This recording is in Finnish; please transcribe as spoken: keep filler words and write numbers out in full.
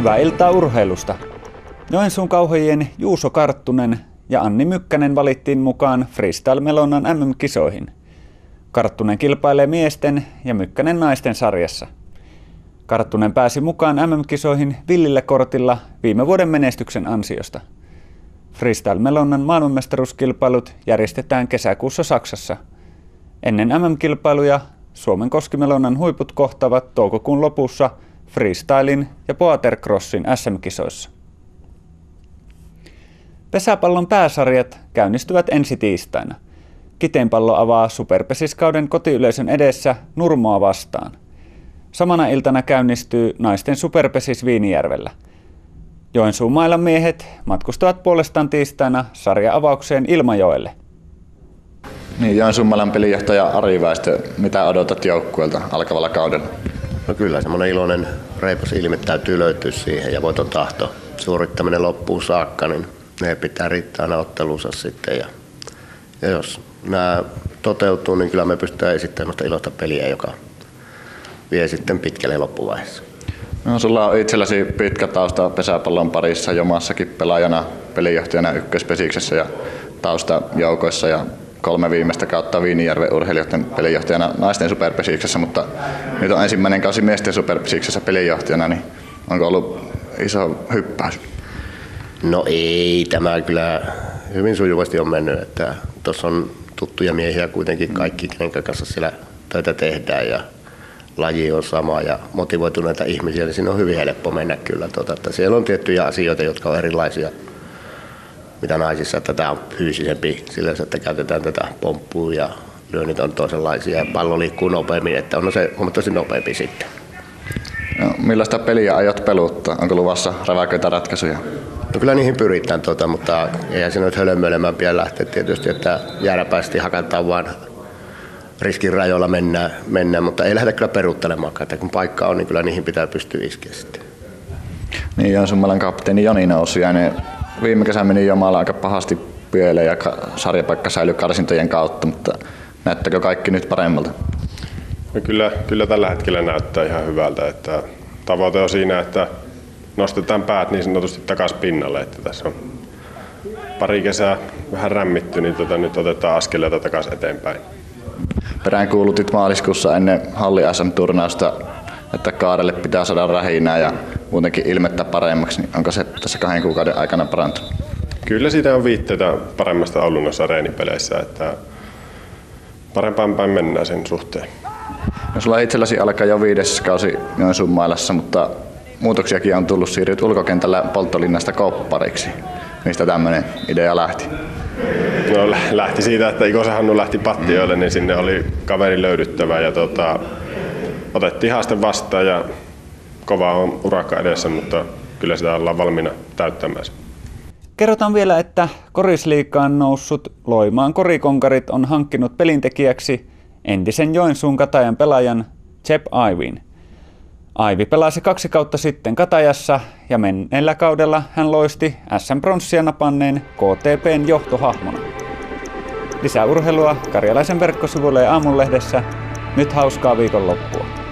Hyvää iltaa urheilusta. Joensuun Kauhojien Juuso Karttunen ja Anni Mykkänen valittiin mukaan Freestyle-melonnan M M-kisoihin. Karttunen kilpailee miesten ja Mykkänen naisten sarjassa. Karttunen pääsi mukaan M M-kisoihin villillä kortilla viime vuoden menestyksen ansiosta. Freestyle-melonnan maailmanmestaruuskilpailut järjestetään kesäkuussa Saksassa. Ennen M M-kilpailuja Suomen koskimelonnan huiput kohtaavat toukokuun lopussa freestylin ja boatercrossin S M-kisoissa. Pesäpallon pääsarjat käynnistyvät ensi tiistaina. Kiteenpallo avaa superpesiskauden kotiyleisön edessä Nurmoa vastaan. Samana iltana käynnistyy naisten superpesis Viinijärvellä. Joensuun mailan miehet matkustavat puolestaan tiistaina sarja-avaukseen Ilmajoelle. Niin, Joensuun mailan pelinjohtaja Ari Väistö, mitä odotat joukkueelta alkavalla kaudella? No kyllä, semmoinen iloinen reipas ilme täytyy löytyä siihen ja voiton tahto suorittaminen loppuun saakka, niin ne pitää riittää aina otteluunsa sitten. Ja, ja jos nämä toteutuu, niin kyllä me pystytään esittämään iloista peliä, joka vie sitten pitkälle loppuvaiheessa. No, sulla on itselläsi pitkä tausta pesäpallon parissa jo maassakin pelaajana, pelinjohtajana ykköspesiksessä ja taustajoukoissa ja kolme viimeistä kautta Viinijärven urheilijoiden pelinjohtajana naisten superpesiksessä, mutta nyt on ensimmäinen kausi miesten superpesiksessä pelinjohtajana, niin onko ollut iso hyppäys? No ei, tämä kyllä hyvin sujuvasti on mennyt, että tuossa on tuttuja miehiä kuitenkin kaikki, kenen kanssa siellä töitä tehdään ja laji on sama ja motivoituneita ihmisiä, niin siinä on hyvin helppo mennä kyllä. Tuota, että siellä on tiettyjä asioita, jotka on erilaisia, mitä naisissa, että tämä on fyysisempi sillä, että käytetään tätä pomppua ja lyönnit on toisenlaisia ja pallo liikkuu nopeammin, että on se huomattavasti nopeampi sitten. No, millaista peliä aiot peluttaa? Onko luvassa räväköitä ratkaisuja? No kyllä niihin pyritään, tuota, mutta eihän se nyt hölmöilemään pian lähteä tietysti, että jääräpäisesti hakataan vaan riskin rajoilla mennään, mennään, mutta ei lähdetä kyllä peruuttelemaan, että kun paikka on, niin kyllä niihin pitää pystyä iskeä sitten. Niin, Joensuun mailan kapteeni Joni Nousiainen. Viime kesä meni jo maalla aika pahasti pieleen ja sarjapaikka säilyi karsintojen kautta, mutta näyttääkö kaikki nyt paremmalta? No kyllä, kyllä tällä hetkellä näyttää ihan hyvältä. Että tavoite on siinä, että nostetaan päät niin sanotusti takaisin pinnalle. Että tässä on pari kesää vähän rämmitty, niin tota, nyt otetaan askeleita takaisin eteenpäin. Peräänkuulutit maaliskuussa ennen Halli S M-turnausta, että Kaarelle pitää saada rähinää ja muutenkin ilmettä paremmaksi. Niin onko se tässä kahden kuukauden aikana parantunut? Kyllä siitä on viitteitä paremmasta ollut noissa reenipeleissä, että parempaan päin mennään sen suhteen. No, sulla itselläsi alkaa jo viides kausi Joensuun mailassa, mutta muutoksiakin on tullut. Siirryt ulkokentällä Polttolinnasta Koppariksi. Mistä tämmöinen idea lähti? No, lähti siitä, että Ikosen Hannu lähti Pattijoelle, niin sinne oli kaveri löydyttävä ja tota, otettiin haaste vastaan ja kova on urakka edessä, mutta kyllä sitä ollaan valmiina täyttämään. Kerrotaan vielä, että Korisliigaan noussut Loimaan Korikonkarit on hankkinut pelintekijäksi entisen Joensuun Katajan pelaajan Jeb Aivin. Aivi pelasi kaksi kautta sitten Katajassa ja menneellä kaudella hän loisti S M-pronssia napanneen K T P:n johtohahmona. Lisää urheilua Karjalaisen verkkosivuilla ja Aamunlehdessä. Nyt hauskaa viikonloppua.